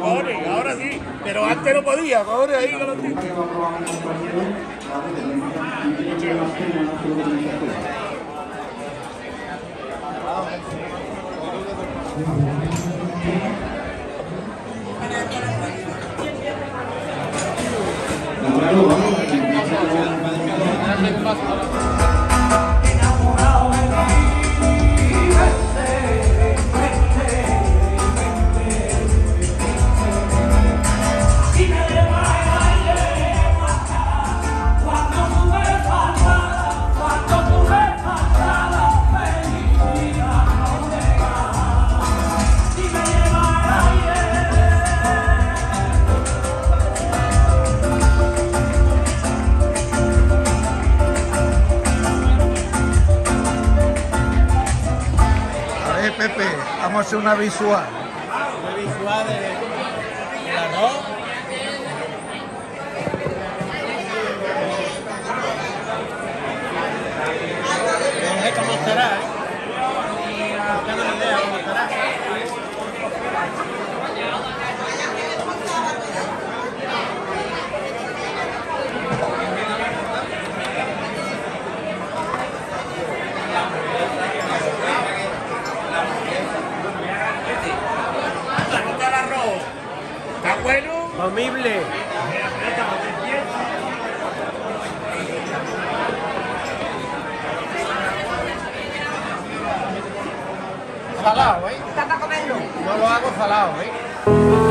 cojones, ahora sí, pero antes no podía, cojones, ahí con los tipos. Pepe, vamos a hacer una visual. Una visual del arroz. No sé cómo estará, No tengo ni idea cómo estará. ¿Está bueno? Comible. Salado, ¿eh? ¿Estás para comerlo? No lo hago salado, ¿eh?